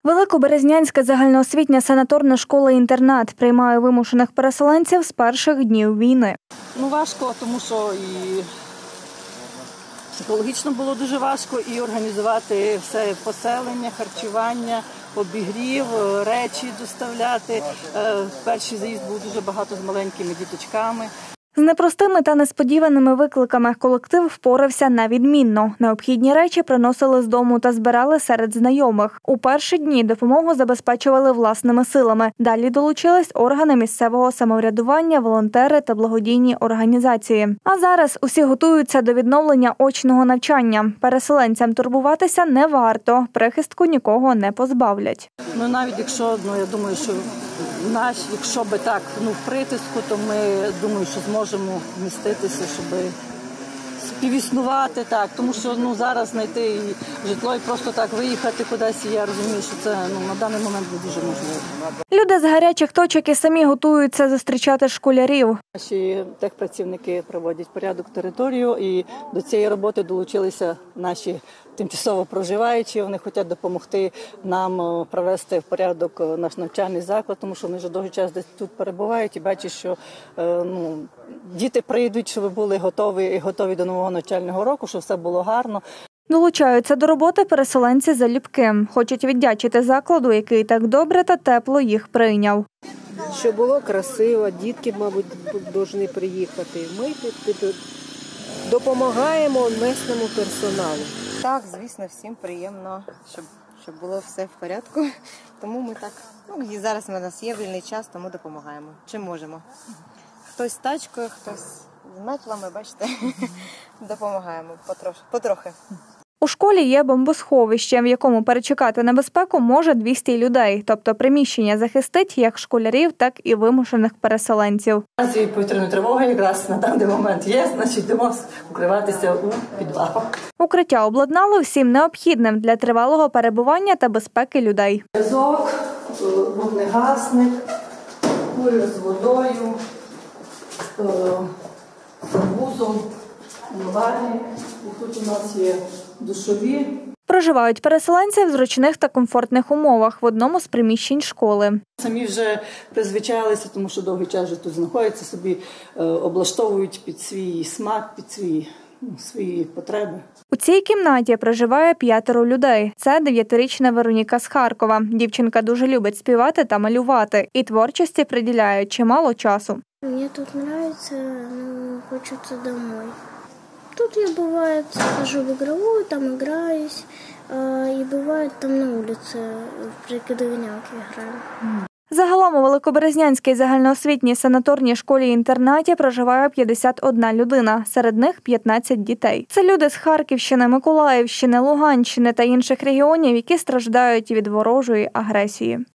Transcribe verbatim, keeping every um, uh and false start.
Великоберезнянська загальноосвітня санаторна школа-інтернат приймає вимушених переселенців з перших днів війни. Ну, важко, тому що і психологічно було дуже важко і організувати все поселення, харчування, обігрів, речі доставляти. Перший заїзд був дуже багато з маленькими діточками. З непростими та несподіваними викликами колектив впорався на відмінно. Необхідні речі приносили з дому та збирали серед знайомих. У перші дні допомогу забезпечували власними силами. Далі долучились органи місцевого самоврядування, волонтери та благодійні організації. А зараз усі готуються до відновлення очного навчання. Переселенцям турбуватися не варто, прихистку нікого не позбавлять. Ну, навіть якщо, ну, я думаю, що наш, якщо би так, ну, в притиску, то ми, думаю, що зможемо вміститися, щоб співіснувати, так, тому що, ну, зараз знайти і житло і просто так виїхати кудись, я розумію, що це, ну, на даний момент не дуже можливо. Люди з гарячих точок і самі готуються зустрічати школярів. Наші техпрацівники проводять порядок територію, і до цієї роботи долучилися наші тимчасово проживаючі. Вони хочуть допомогти нам привести в порядок наш навчальний заклад, тому що вони вже довгий час десь тут перебувають і бачать, що ну, діти прийдуть, щоб були готові, готові до нового навчального року, щоб все було гарно. Долучаються до роботи переселенці залюбки. Хочуть віддячити закладу, який так добре та тепло їх прийняв. Щоб було красиво, дітки, мабуть, повинні приїхати. Ми допомагаємо міському персоналу. Так, звісно, всім приємно, щоб, щоб було все в порядку. Тому ми так, ну, і зараз у нас є вільний час, тому допомагаємо. Чим можемо. Хтось тачкою, хтось з метлами, бачите, допомагаємо потрохи. потрохи. У школі є бомбосховище, в якому перечекати небезпеку може двісті людей. Тобто приміщення захистить як школярів, так і вимушених переселенців. У нас повітряна тривога якраз на даний момент є, значить йдемо укриватися у підвал. Укриття обладнало всім необхідним для тривалого перебування та безпеки людей. Зв'язок, вогнегасник, кулер з водою, вузол, умивальник. І тут у нас є душові. Проживають переселенці в зручних та комфортних умовах в одному з приміщень школи. Самі вже призвичайлися, тому що довгий час вже тут знаходяться, собі облаштовують під свій смак, під свої, ну, свої потреби. У цій кімнаті проживає п'ятеро людей. Це дев'ятирічна Вероніка з Харкова. Дівчинка дуже любить співати та малювати. І творчості приділяє чимало часу. Мені тут подобається, але хочеться домой. Тут я, бывает, хожу в игровую, там играюсь, и бывает там на улице в прикидыванялки играю. Загалом у Великоберезнянській загальноосвітній санаторній школі-інтернаті проживає п'ятдесят одна людина, серед них п'ятнадцять дітей. Це люди з Харківщини, Миколаївщини, Луганщини та інших регіонів, які страждають від ворожої агресії.